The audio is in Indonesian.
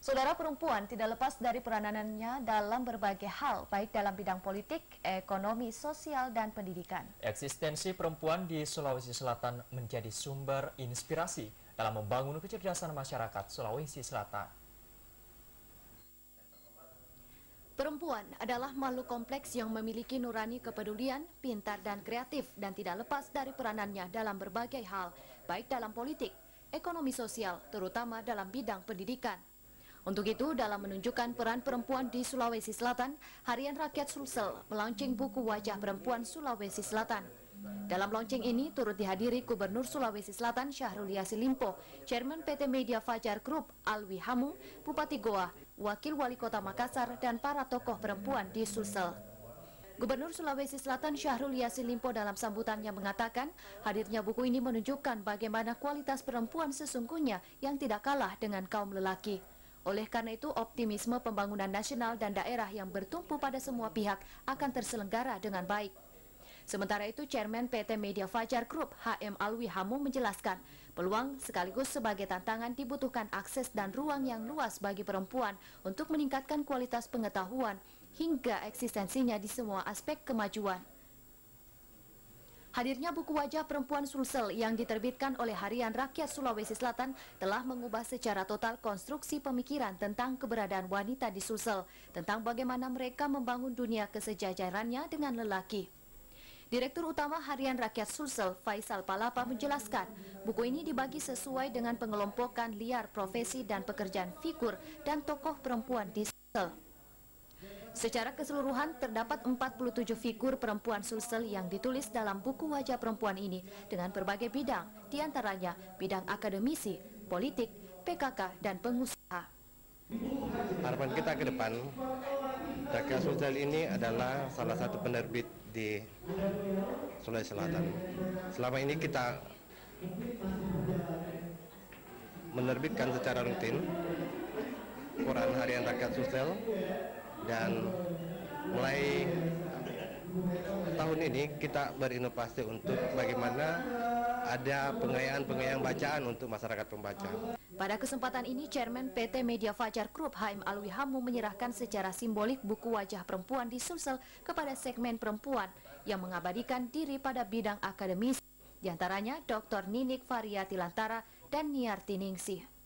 Saudara, perempuan tidak lepas dari peranannya dalam berbagai hal, baik dalam bidang politik, ekonomi, sosial, dan pendidikan. Eksistensi perempuan di Sulawesi Selatan menjadi sumber inspirasi dalam membangun kecerdasan masyarakat Sulawesi Selatan. Perempuan adalah makhluk kompleks yang memiliki nurani kepedulian, pintar dan kreatif, dan tidak lepas dari peranannya dalam berbagai hal, baik dalam politik, ekonomi sosial, terutama dalam bidang pendidikan. Untuk itu, dalam menunjukkan peran perempuan di Sulawesi Selatan, Harian Rakyat Sulsel melaunching buku wajah perempuan Sulawesi Selatan. Dalam launching ini turut dihadiri Gubernur Sulawesi Selatan Syahrul Yassin Limpo, Chairman PT Media Fajar Group Alwi Hamu, Bupati Goa, Wakil Wali Kota Makassar, dan para tokoh perempuan di Sulsel. Gubernur Sulawesi Selatan Syahrul Yassin Limpo dalam sambutannya mengatakan, hadirnya buku ini menunjukkan bagaimana kualitas perempuan sesungguhnya yang tidak kalah dengan kaum lelaki. Oleh karena itu, optimisme pembangunan nasional dan daerah yang bertumpu pada semua pihak akan terselenggara dengan baik. Sementara itu, Chairman PT Media Fajar Group HM Alwi Hamu menjelaskan, peluang sekaligus sebagai tantangan dibutuhkan akses dan ruang yang luas bagi perempuan untuk meningkatkan kualitas pengetahuan hingga eksistensinya di semua aspek kemajuan. Hadirnya buku wajah perempuan Sulsel yang diterbitkan oleh Harian Rakyat Sulawesi Selatan telah mengubah secara total konstruksi pemikiran tentang keberadaan wanita di Sulsel, tentang bagaimana mereka membangun dunia kesejajarannya dengan lelaki. Direktur Utama Harian Rakyat Sulsel, Faisal Palapa, menjelaskan, buku ini dibagi sesuai dengan pengelompokan liar profesi dan pekerjaan figur dan tokoh perempuan di Sulsel. Secara keseluruhan, terdapat 47 figur perempuan Sulsel yang ditulis dalam buku wajah perempuan ini dengan berbagai bidang, diantaranya bidang akademisi, politik, PKK, dan pengusaha. Harapan kita ke depan, Rakyat Sulsel ini adalah salah satu penerbit di Sulawesi Selatan. Selama ini kita menerbitkan secara rutin koran Harian Rakyat Sulsel, dan mulai tahun ini kita berinovasi untuk bagaimana ada pengayaan bacaan untuk masyarakat pembaca. Pada kesempatan ini, Chairman PT Media Fajar Group HM Alwi Hamu menyerahkan secara simbolik buku wajah perempuan di Sulsel kepada segmen perempuan yang mengabadikan diri pada bidang akademis, diantaranya Dr. Ninik Variati Lantara dan Niarti Ningsih.